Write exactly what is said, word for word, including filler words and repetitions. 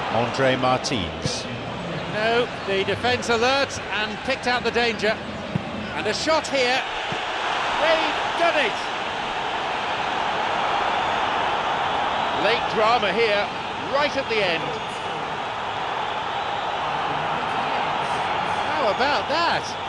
Andre Martins. No, the defence alert and picked out the danger. And a shot here. They've done it! Late drama here, right at the end. How about that?